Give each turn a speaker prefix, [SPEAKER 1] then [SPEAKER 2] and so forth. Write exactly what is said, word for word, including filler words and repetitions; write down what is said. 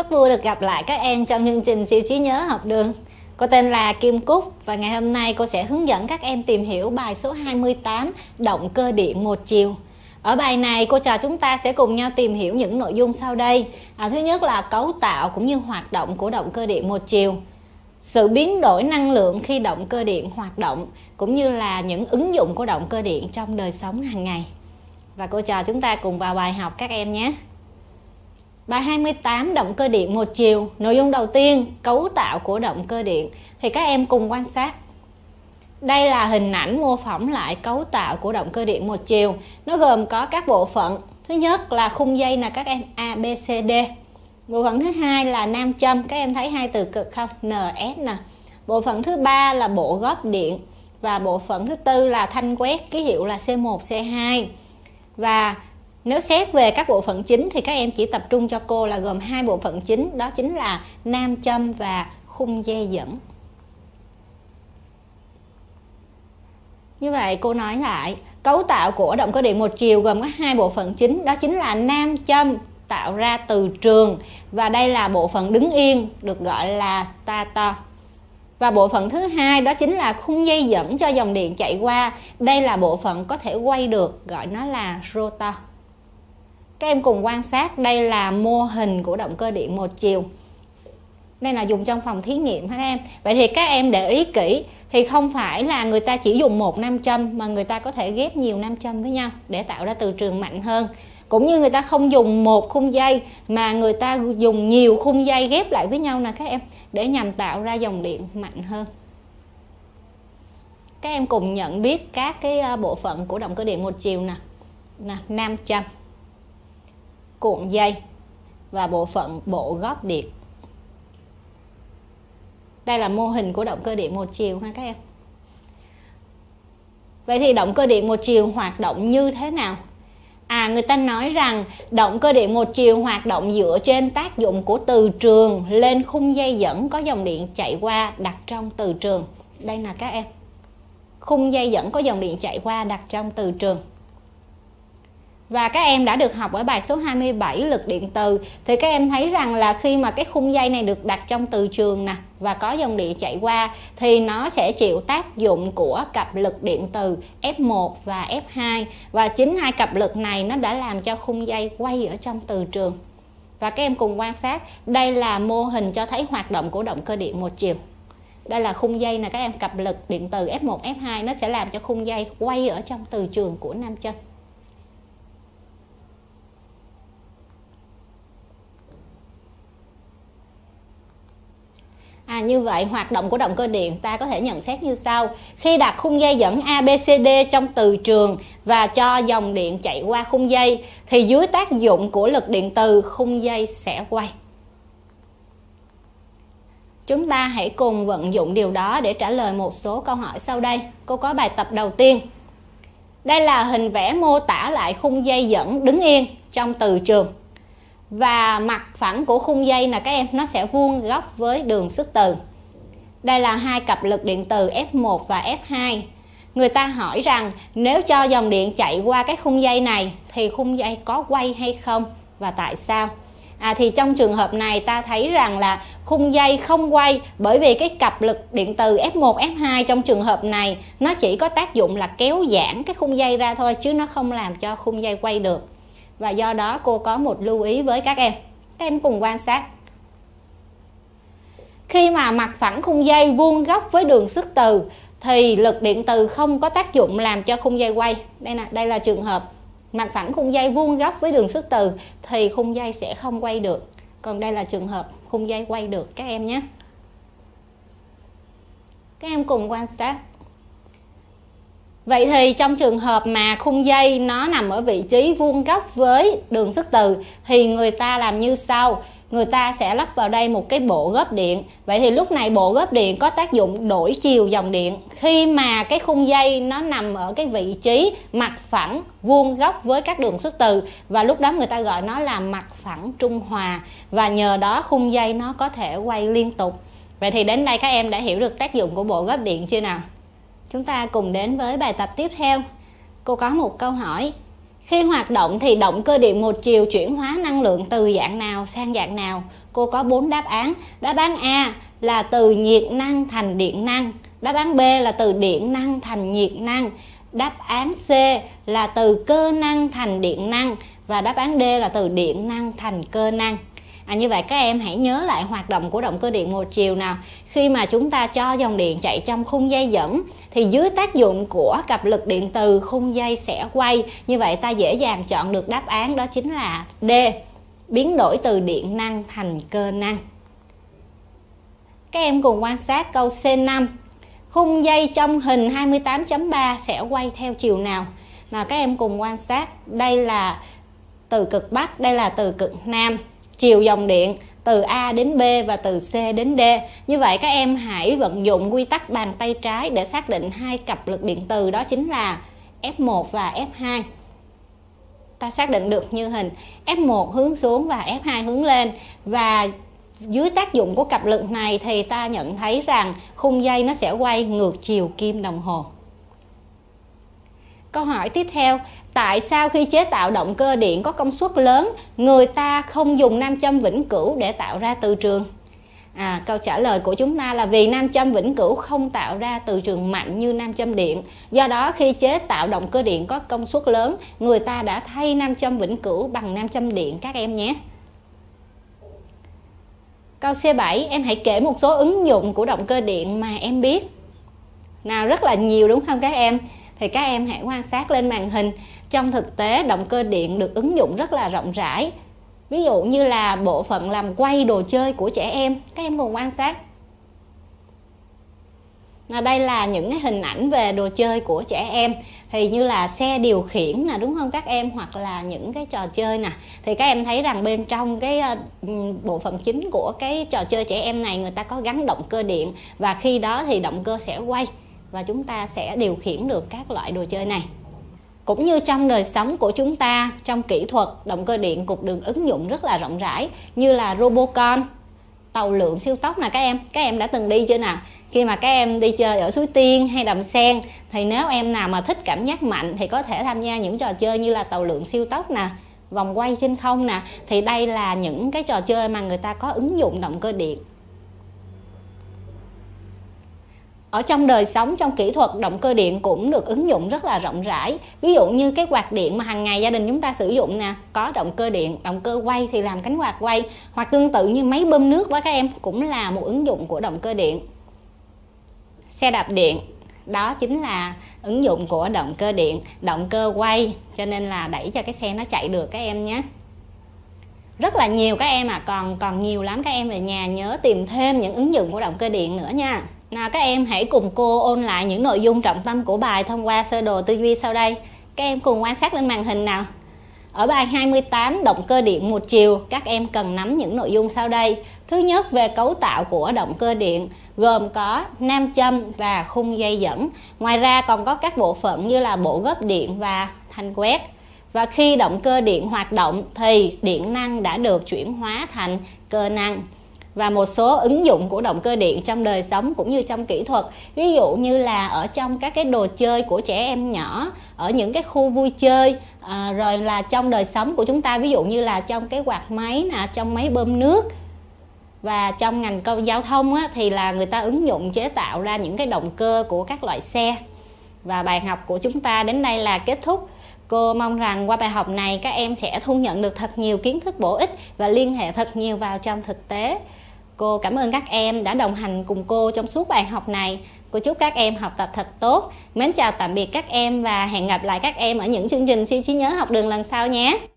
[SPEAKER 1] Rất vui được gặp lại các em trong chương trình siêu trí nhớ học đường. Cô tên là Kim Cúc và ngày hôm nay cô sẽ hướng dẫn các em tìm hiểu bài số hai mươi tám, động cơ điện một chiều. Ở bài này cô trò chúng ta sẽ cùng nhau tìm hiểu những nội dung sau đây. À, thứ nhất là cấu tạo cũng như hoạt động của động cơ điện một chiều, sự biến đổi năng lượng khi động cơ điện hoạt động, cũng như là những ứng dụng của động cơ điện trong đời sống hàng ngày. Và cô trò chúng ta cùng vào bài học các em nhé. Bài hai mươi tám, động cơ điện một chiều. Nội dung đầu tiên, cấu tạo của động cơ điện. Thì các em cùng quan sát. Đây là hình ảnh mô phỏng lại cấu tạo của động cơ điện một chiều. Nó gồm có các bộ phận. Thứ nhất là khung dây là các em A, B, C, D. Bộ phận thứ hai là nam châm. Các em thấy hai từ cực không? N, S nè. Bộ phận thứ ba là bộ góp điện. Và bộ phận thứ tư là thanh quét, ký hiệu là C một, C hai. Và nếu xét về các bộ phận chính thì các em chỉ tập trung cho cô là gồm hai bộ phận chính, đó chính là nam châm và khung dây dẫn. Như vậy cô nói lại, cấu tạo của động cơ điện một chiều gồm có hai bộ phận chính, đó chính là nam châm tạo ra từ trường, và đây là bộ phận đứng yên được gọi là stator. Và bộ phận thứ hai đó chính là khung dây dẫn cho dòng điện chạy qua, đây là bộ phận có thể quay được, gọi nó là rotor. Các em cùng quan sát, đây là mô hình của động cơ điện một chiều. Đây là dùng trong phòng thí nghiệm các em. Vậy thì các em để ý kỹ, thì không phải là người ta chỉ dùng một nam châm, mà người ta có thể ghép nhiều nam châm với nhau để tạo ra từ trường mạnh hơn. Cũng như người ta không dùng một khung dây, mà người ta dùng nhiều khung dây ghép lại với nhau nè các em, để nhằm tạo ra dòng điện mạnh hơn. Các em cùng nhận biết các cái bộ phận của động cơ điện một chiều nè. Nè, nam châm, cuộn dây và bộ phận bộ góp điện. Đây là mô hình của động cơ điện một chiều ha các em. Vậy thì động cơ điện một chiều hoạt động như thế nào? À, người ta nói rằng động cơ điện một chiều hoạt động dựa trên tác dụng của từ trường lên khung dây dẫn có dòng điện chạy qua đặt trong từ trường. Đây là các em. Khung dây dẫn có dòng điện chạy qua đặt trong từ trường. Và các em đã được học ở bài số hai mươi bảy lực điện từ, thì các em thấy rằng là khi mà cái khung dây này được đặt trong từ trường nè và có dòng điện chạy qua, thì nó sẽ chịu tác dụng của cặp lực điện từ F một và F hai, và chính hai cặp lực này nó đã làm cho khung dây quay ở trong từ trường. Và các em cùng quan sát, đây là mô hình cho thấy hoạt động của động cơ điện một chiều. Đây là khung dây nè các em, cặp lực điện từ F một, F hai nó sẽ làm cho khung dây quay ở trong từ trường của nam châm. À, như vậy hoạt động của động cơ điện ta có thể nhận xét như sau. Khi đặt khung dây dẫn A, B, C, D trong từ trường và cho dòng điện chạy qua khung dây, thì dưới tác dụng của lực điện từ, khung dây sẽ quay. Chúng ta hãy cùng vận dụng điều đó để trả lời một số câu hỏi sau đây. Cô có bài tập đầu tiên. Đây là hình vẽ mô tả lại khung dây dẫn đứng yên trong từ trường. Và mặt phẳng của khung dây là các em, nó sẽ vuông góc với đường sức từ. Đây là hai cặp lực điện từ F một và F hai. Người ta hỏi rằng nếu cho dòng điện chạy qua cái khung dây này thì khung dây có quay hay không và tại sao? À, thì trong trường hợp này ta thấy rằng là khung dây không quay, bởi vì cái cặp lực điện từ F một, F hai trong trường hợp này nó chỉ có tác dụng là kéo giãn cái khung dây ra thôi, chứ nó không làm cho khung dây quay được. Và do đó cô có một lưu ý với các em. Các em cùng quan sát. Khi mà mặt phẳng khung dây vuông góc với đường sức từ thì lực điện từ không có tác dụng làm cho khung dây quay. Đây là, đây là trường hợp mặt phẳng khung dây vuông góc với đường sức từ thì khung dây sẽ không quay được. Còn đây là trường hợp khung dây quay được các em nhé. Các em cùng quan sát. Vậy thì trong trường hợp mà khung dây nó nằm ở vị trí vuông góc với đường sức từ thì người ta làm như sau. Người ta sẽ lắp vào đây một cái bộ góp điện. Vậy thì lúc này bộ góp điện có tác dụng đổi chiều dòng điện. Khi mà cái khung dây nó nằm ở cái vị trí mặt phẳng vuông góc với các đường sức từ, và lúc đó người ta gọi nó là mặt phẳng trung hòa. Và nhờ đó khung dây nó có thể quay liên tục. Vậy thì đến đây các em đã hiểu được tác dụng của bộ góp điện chưa nào? Chúng ta cùng đến với bài tập tiếp theo. Cô có một câu hỏi. Khi hoạt động thì động cơ điện một chiều chuyển hóa năng lượng từ dạng nào sang dạng nào? Cô có bốn đáp án. Đáp án A là từ nhiệt năng thành điện năng. Đáp án B là từ điện năng thành nhiệt năng. Đáp án C là từ cơ năng thành điện năng. Và đáp án D là từ điện năng thành cơ năng. À, như vậy các em hãy nhớ lại hoạt động của động cơ điện một chiều nào. Khi mà chúng ta cho dòng điện chạy trong khung dây dẫn thì dưới tác dụng của cặp lực điện từ, khung dây sẽ quay. Như vậy ta dễ dàng chọn được đáp án, đó chính là D, biến đổi từ điện năng thành cơ năng. Các em cùng quan sát câu C năm. Khung dây trong hình hai mươi tám chấm ba sẽ quay theo chiều nào? Nào các em cùng quan sát. Đây là từ cực Bắc, đây là từ cực Nam. Chiều dòng điện từ A đến B và từ C đến D. Như vậy các em hãy vận dụng quy tắc bàn tay trái để xác định hai cặp lực điện từ, đó chính là F một và F hai. Ta xác định được như hình F một hướng xuống và F hai hướng lên. Và dưới tác dụng của cặp lực này thì ta nhận thấy rằng khung dây nó sẽ quay ngược chiều kim đồng hồ. Câu hỏi tiếp theo, tại sao khi chế tạo động cơ điện có công suất lớn, người ta không dùng nam châm vĩnh cửu để tạo ra từ trường? À, câu trả lời của chúng ta là vì nam châm vĩnh cửu không tạo ra từ trường mạnh như nam châm điện. Do đó khi chế tạo động cơ điện có công suất lớn, người ta đã thay nam châm vĩnh cửu bằng nam châm điện các em nhé. Câu C bảy, em hãy kể một số ứng dụng của động cơ điện mà em biết. Nào, rất là nhiều đúng không các em? Thì các em hãy quan sát lên màn hình. Trong thực tế, động cơ điện được ứng dụng rất là rộng rãi. Ví dụ như là bộ phận làm quay đồ chơi của trẻ em. Các em cùng quan sát. À, đây là những cái hình ảnh về đồ chơi của trẻ em. Thì như là xe điều khiển nè, đúng không các em? Hoặc là những cái trò chơi nè. Thì các em thấy rằng bên trong cái uh, bộ phận chính của cái trò chơi trẻ em này, người ta có gắn động cơ điện. Và khi đó thì động cơ sẽ quay và chúng ta sẽ điều khiển được các loại đồ chơi này. Cũng như trong đời sống của chúng ta, trong kỹ thuật, động cơ điện cũng được ứng dụng rất là rộng rãi, như là Robocon, tàu lượn siêu tốc nè các em. Các em đã từng đi chưa nào? Khi mà các em đi chơi ở Suối Tiên hay Đầm Sen thì nếu em nào mà thích cảm giác mạnh thì có thể tham gia những trò chơi như là tàu lượn siêu tốc nè, vòng quay trên không nè. Thì đây là những cái trò chơi mà người ta có ứng dụng động cơ điện. Ở trong đời sống, trong kỹ thuật, động cơ điện cũng được ứng dụng rất là rộng rãi. Ví dụ như cái quạt điện mà hàng ngày gia đình chúng ta sử dụng nè, có động cơ điện, động cơ quay thì làm cánh quạt quay. Hoặc tương tự như máy bơm nước đó các em, cũng là một ứng dụng của động cơ điện. Xe đạp điện, đó chính là ứng dụng của động cơ điện, động cơ quay, cho nên là đẩy cho cái xe nó chạy được các em nhé. Rất là nhiều các em ạ, à, còn còn nhiều lắm. Các em về nhà nhớ tìm thêm những ứng dụng của động cơ điện nữa nha. Nào các em hãy cùng cô ôn lại những nội dung trọng tâm của bài thông qua sơ đồ tư duy sau đây. Các em cùng quan sát lên màn hình nào. Ở bài hai mươi tám, động cơ điện một chiều, các em cần nắm những nội dung sau đây. Thứ nhất, về cấu tạo của động cơ điện, gồm có nam châm và khung dây dẫn. Ngoài ra còn có các bộ phận như là bộ góp điện và thanh quét. Và khi động cơ điện hoạt động thì điện năng đã được chuyển hóa thành cơ năng. Và một số ứng dụng của động cơ điện trong đời sống cũng như trong kỹ thuật. Ví dụ như là ở trong các cái đồ chơi của trẻ em nhỏ, ở những cái khu vui chơi, à, rồi là trong đời sống của chúng ta, ví dụ như là trong cái quạt máy nè, trong máy bơm nước. Và trong ngành công giao thông á, thì là người ta ứng dụng chế tạo ra những cái động cơ của các loại xe. Và bài học của chúng ta đến đây là kết thúc. Cô mong rằng qua bài học này các em sẽ thu nhận được thật nhiều kiến thức bổ ích và liên hệ thật nhiều vào trong thực tế. Cô cảm ơn các em đã đồng hành cùng cô trong suốt bài học này. Cô chúc các em học tập thật tốt. Mến chào tạm biệt các em và hẹn gặp lại các em ở những chương trình siêu trí nhớ học đường lần sau nhé.